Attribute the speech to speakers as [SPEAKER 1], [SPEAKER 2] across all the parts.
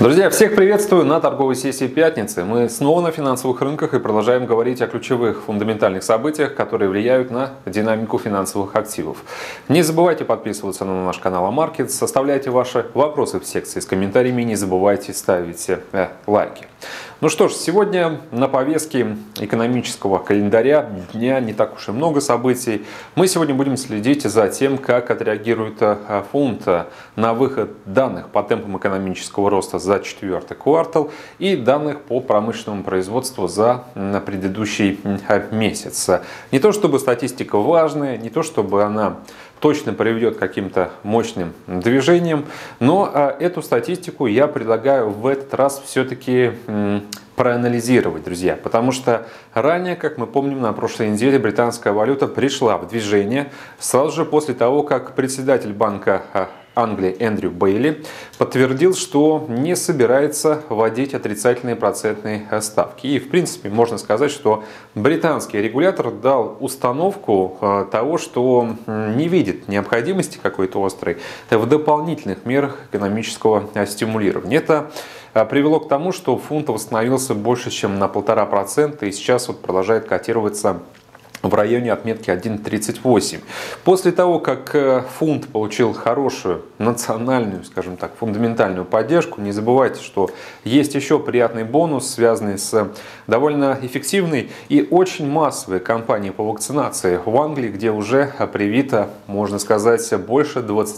[SPEAKER 1] Друзья, всех приветствую на торговой сессии пятницы. Мы снова на финансовых рынках и продолжаем говорить о ключевых фундаментальных событиях, которые влияют на динамику финансовых активов. Не забывайте подписываться на наш канал Амаркетс, оставляйте ваши вопросы в секции с комментариями, не забывайте ставить лайки. Ну что ж, сегодня на повестке экономического календаря дня не так уж и много событий. Мы сегодня будем следить за тем, как отреагирует фунт на выход данных по темпам экономического роста за четвертый квартал и данных по промышленному производству за предыдущий месяц. Не то чтобы статистика важная, не то чтобы она точно приведет к каким-то мощным движениям, но эту статистику я предлагаю в этот раз все-таки проанализировать, друзья, потому что ранее, как мы помним, на прошлой неделе британская валюта пришла в движение сразу же после того, как председатель Банка Англии Эндрю Бейли подтвердил, что не собирается вводить отрицательные процентные ставки. И в принципе можно сказать, что британский регулятор дал установку того, что не видит необходимости какой-то острой в дополнительных мерах экономического стимулирования. Это привело к тому, что фунт восстановился больше, чем на 1,5%, и сейчас вот продолжает котироваться в районе отметки 1.38. После того, как фунт получил хорошую национальную, скажем так, фундаментальную поддержку, не забывайте, что есть еще приятный бонус, связанный с довольно эффективной и очень массовой кампанией по вакцинации в Англии, где уже привито, можно сказать, больше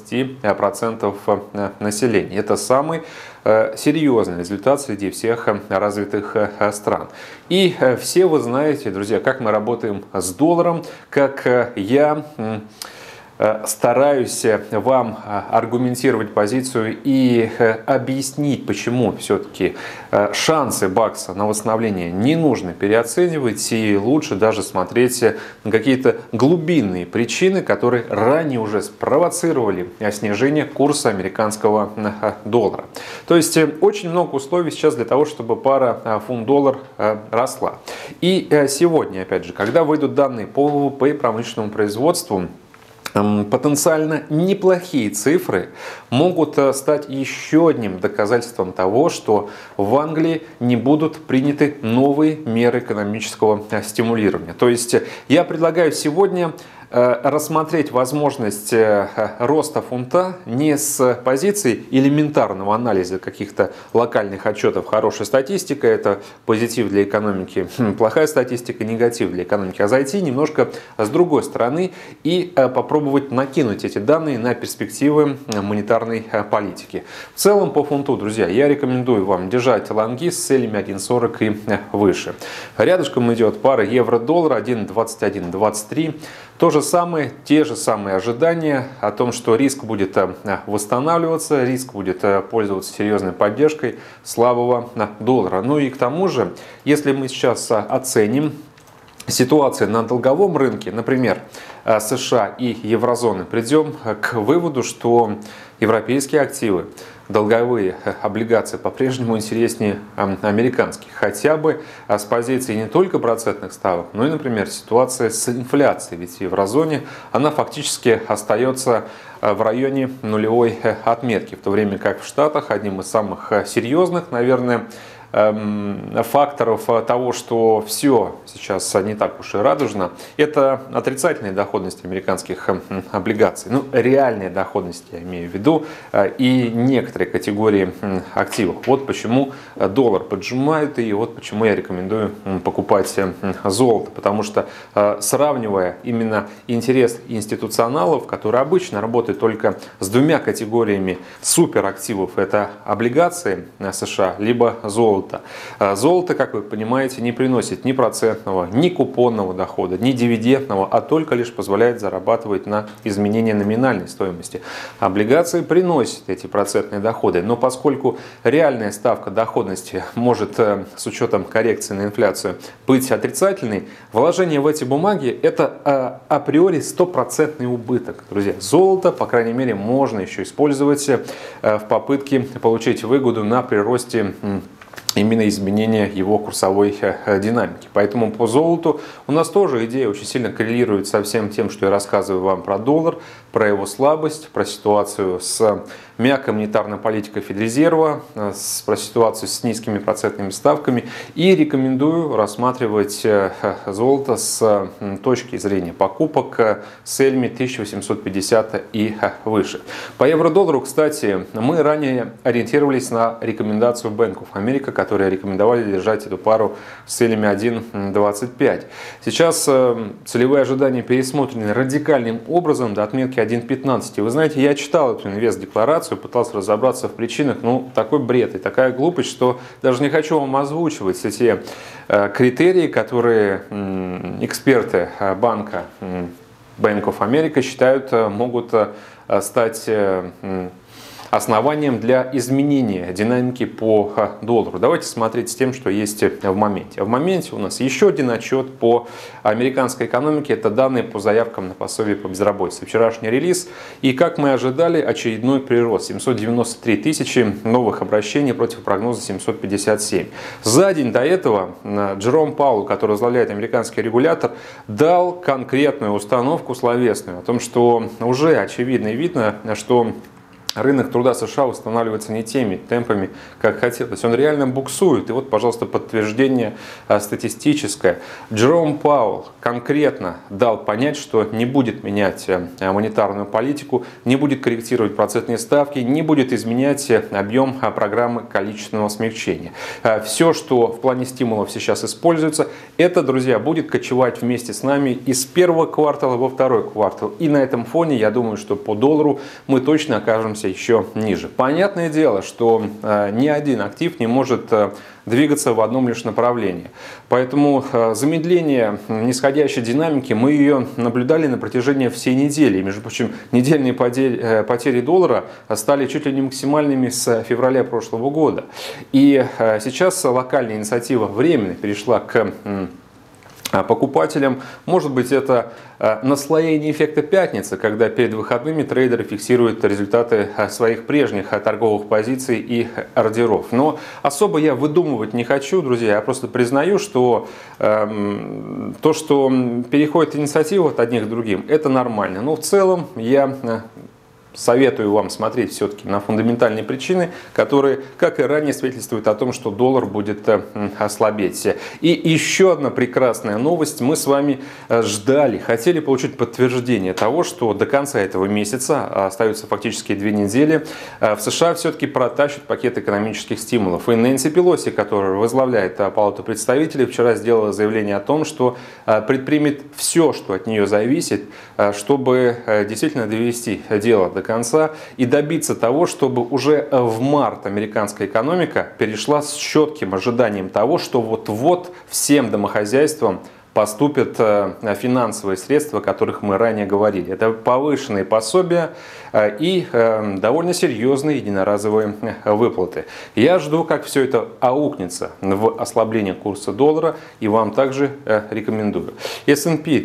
[SPEAKER 1] 20% населения. Это самый серьезный результат среди всех развитых стран. И все вы знаете, друзья, как мы работаем с долларом, как я стараюсь вам аргументировать позицию и объяснить, почему все-таки шансы бакса на восстановление не нужно переоценивать и лучше даже смотреть на какие-то глубинные причины, которые ранее уже спровоцировали снижение курса американского доллара. То есть очень много условий сейчас для того, чтобы пара фунт-доллар росла. И сегодня, опять же, когда выйдут данные по ВВП и промышленному производству, потенциально неплохие цифры могут стать еще одним доказательством того, что в Англии не будут приняты новые меры экономического стимулирования. То есть я предлагаю сегодня рассмотреть возможность роста фунта не с позиции элементарного анализа каких-то локальных отчетов. Хорошая статистика – это позитив для экономики, плохая статистика – негатив для экономики. А зайти немножко с другой стороны и попробовать накинуть эти данные на перспективы монетарной политики. В целом по фунту, друзья, я рекомендую вам держать лонги с целями 1.40 и выше. Рядышком идет пара евро-доллар 1.2123. То же самое, те же самые ожидания о том, что риск будет восстанавливаться, риск будет пользоваться серьезной поддержкой слабого доллара. Ну и к тому же, если мы сейчас оценим ситуацию на долговом рынке, например, США и еврозоны, придем к выводу, что европейские активы, долговые облигации по-прежнему интереснее американских. Хотя бы с позиции не только процентных ставок, но и, например, ситуация с инфляцией. Ведь в еврозоне она фактически остается в районе нулевой отметки. В то время как в Штатах одним из самых серьезных, наверное, факторов того, что все сейчас не так уж и радужно, это отрицательная доходность американских облигаций. Ну, реальная доходность, я имею в виду, и некоторые категории активов. Вот почему доллар поджимает, и вот почему я рекомендую покупать золото. Потому что, сравнивая именно интерес институционалов, которые обычно работают только с двумя категориями суперактивов, это облигации США, либо золото. Золото, как вы понимаете, не приносит ни процентного, ни купонного дохода, ни дивидендного, а только лишь позволяет зарабатывать на изменении номинальной стоимости. Облигации приносят эти процентные доходы, но поскольку реальная ставка доходности может с учетом коррекции на инфляцию быть отрицательной, вложение в эти бумаги – это априори 100% убыток. Друзья, золото, по крайней мере, можно еще использовать в попытке получить выгоду на приросте именно изменения его курсовой динамики. Поэтому по золоту у нас тоже идея очень сильно коррелирует со всем тем, что я рассказываю вам про доллар, про его слабость, про ситуацию с мягкая монетарная политика Федрезерва, про ситуацию с низкими процентными ставками. И рекомендую рассматривать золото с точки зрения покупок с эльми 1850 и выше. По евро-доллару, кстати, мы ранее ориентировались на рекомендацию Bank of America, которые рекомендовали держать эту пару с эльми 1.25. Сейчас целевые ожидания пересмотрены радикальным образом до отметки 1.15. И вы знаете, я читал эту инвест-декларацию, пытался разобраться в причинах. Ну, такой бред и такая глупость, что даже не хочу вам озвучивать все те критерии, которые эксперты банка Bank of America считают могут стать основанием для изменения динамики по доллару. Давайте смотреть с тем, что есть в моменте. В моменте у нас еще один отчет по американской экономике. Это данные по заявкам на пособие по безработице. Вчерашний релиз. И, как мы ожидали, очередной прирост. 793 тысячи новых обращений против прогноза 757. За день до этого Джером Паулл, который возглавляет американский регулятор, дал конкретную установку словесную о том, что уже очевидно и видно, что рынок труда США восстанавливается не теми темпами, как хотелось. Он реально буксует. И вот, пожалуйста, подтверждение статистическое. Джером Паулл конкретно дал понять, что не будет менять монетарную политику, не будет корректировать процентные ставки, не будет изменять объем программы количественного смягчения. Все, что в плане стимулов сейчас используется, это, друзья, будет кочевать вместе с нами из первого квартала во второй квартал. И на этом фоне, я думаю, что по доллару мы точно окажемся еще ниже. Понятное дело, что ни один актив не может двигаться в одном лишь направлении. Поэтому замедление нисходящей динамики, мы ее наблюдали на протяжении всей недели. И, между прочим, недельные потери доллара стали чуть ли не максимальными с февраля прошлого года. И сейчас локальная инициатива временно перешла к покупателям. Может быть, это наслоение эффекта пятницы, когда перед выходными трейдеры фиксируют результаты своих прежних торговых позиций и ордеров. Но особо я выдумывать не хочу, друзья. Я просто признаю, что то, что переходит инициатива от одних к другим, это нормально. Но в целом я советую вам смотреть все-таки на фундаментальные причины, которые, как и ранее, свидетельствуют о том, что доллар будет ослабеть. И еще одна прекрасная новость. Мы с вами ждали, хотели получить подтверждение того, что до конца этого месяца, остаются фактически 2 недели, в США все-таки протащат пакет экономических стимулов. И Нэнси Пелоси, которая возглавляет Палату представителей, вчера сделала заявление о том, что предпримет все, что от нее зависит, чтобы действительно довести дело до конца и добиться того, чтобы уже в март американская экономика перешла с четким ожиданием того, что вот-вот всем домохозяйствам поступят финансовые средства, о которых мы ранее говорили. Это повышенные пособия и довольно серьезные единоразовые выплаты. Я жду, как все это аукнется в ослабление курса доллара, и вам также рекомендую. S&P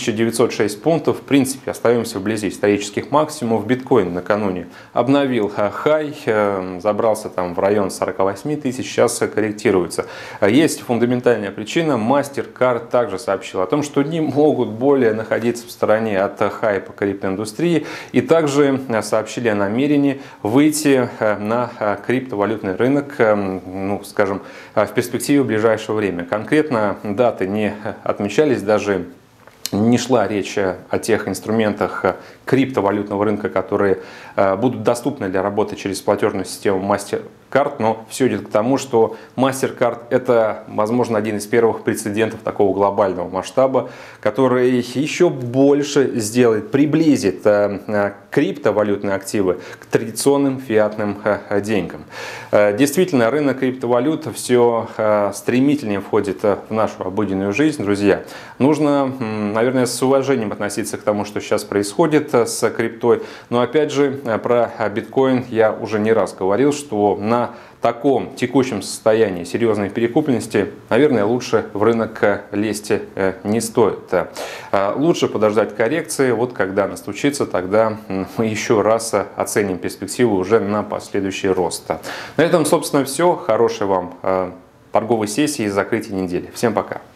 [SPEAKER 1] 3906 пунктов, в принципе, остаемся вблизи исторических максимумов. Биткоин накануне обновил хай, забрался там в район 48 тысяч, сейчас корректируется. Есть фундаментальная причина. MasterCard также сообщил о том, что не могут более находиться в стороне от хайпа криптоиндустрии, и также сообщили о намерении выйти на криптовалютный рынок, ну, скажем, в перспективе ближайшего времени. Конкретно даты не отмечались, даже не шла речь о тех инструментах криптовалютного рынка, которые будут доступны для работы через платежную систему MasterCard, но все идет к тому, что MasterCard – это, возможно, один из первых прецедентов такого глобального масштаба, который еще больше сделает, приблизит криптовалютные активы к традиционным фиатным деньгам. Действительно, рынок криптовалют все стремительнее входит в нашу обыденную жизнь, друзья. Нужно, наверное, с уважением относиться к тому, что сейчас происходит с криптой. Но опять же, про биткоин я уже не раз говорил, что на таком текущем состоянии серьезной перекупленности, наверное, лучше в рынок лезть не стоит. Лучше подождать коррекции, вот когда она случится, тогда мы еще раз оценим перспективу уже на последующий рост. На этом, собственно, все. Хорошей вам торговой сессии и закрытия недели. Всем пока!